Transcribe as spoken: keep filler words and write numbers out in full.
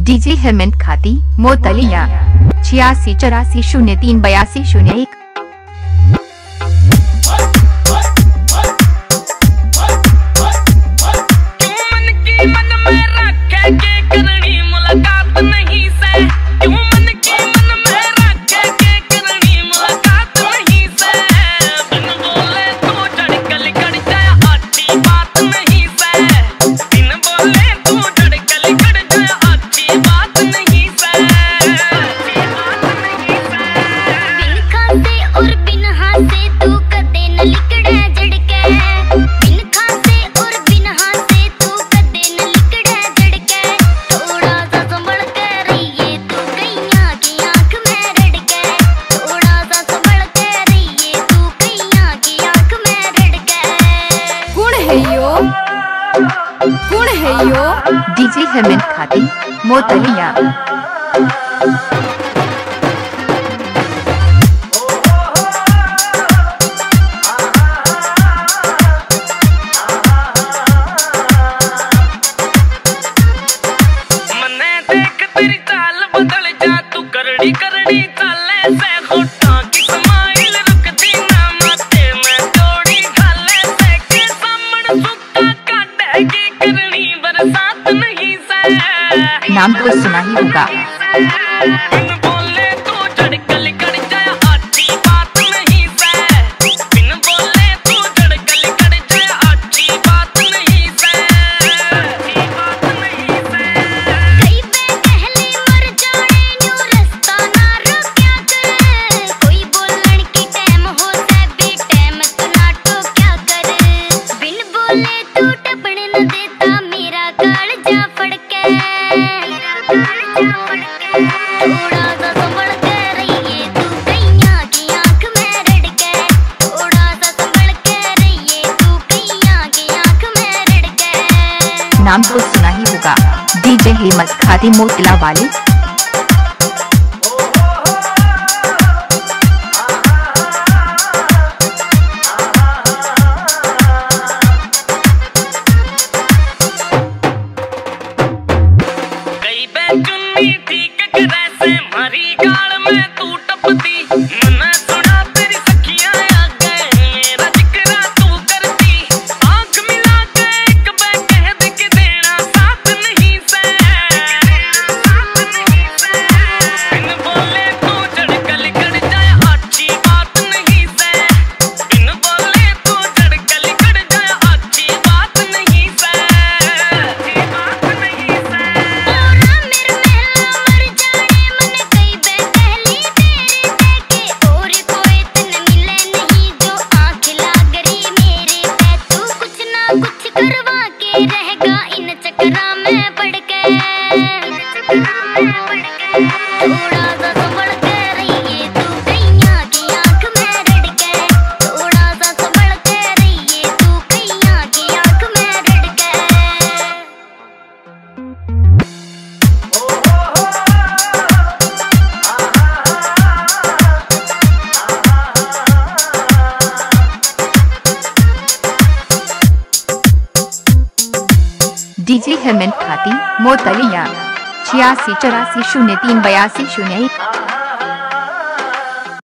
DJ Hemant खाती मोतलिया छियासी चौरासी शून्य तीन बयासी शून्य एक। कौन है यो? डीजे हेमंत खाती मोतलिया। मने देख तेरी चाल बदल जा, तू करड़ी करड़ी चाले से होठा की स्माइल रुकती ना माते मैं जोड़ी खाले से के सामने सुक्का काटेगी करनी बरसात नहीं से। नाम तो सुना ही होगा। बिन बोले तू झड़कल कड़ जाए अच्छी बात नहीं से। बिन बोले तू झड़कल कड़ जाए अच्छी बात नहीं से। अच्छी बात नहीं से। कई पे कहली मर जाने न्यू रास्ता ना रोक्या कर। कोई बोलन की टाइम हो से भी टाइम तो ना टोक्या कर। बिन बोले तू टपने न देता मेरा कालजा फड़के। थोड़ा सा संभल के रहिए तू कैया की आंख में रड़के। थोड़ा सा संभल के रहिए तू कैया की आंख में रड़के। नाम तो सुना ही होगा। डीजे हेमंत खाती मोतला वाले। कई बेचुन्नी ठीक करे से मारी गाल में तू टपती। मना सुना तेरी सखियां आ गए मेरा जिक्र तू करती। आंख मिला के एक बार कह दे के देना साथ नहीं से। साथ नहीं से। बिन बोले तू झड़कल कड़ जाए अच्छी बात नहीं से। बिन बोले तू झड़कल कड़ जाए अच्छी बात नहीं से। अच्छी बात नहीं से। मेरा मेहला मर जाने मन कई बे कहली तेरे देखे। और कोई तन मिले नहीं जो आँख लाग रही मेरे पे। तू कुछ ना कुछ करवा के रहेगा इन चक्करा में पड़ के। थोड़ा सा संभल के रहिए तू कैया की आंख में रड़के। थोड़ा सा संभल के रहिए तू कैया की आंख में रड़के। डीजे हेमंत खाती मोतलिया छियासी चौरासी शून्य तीन बयासी शून्य एक।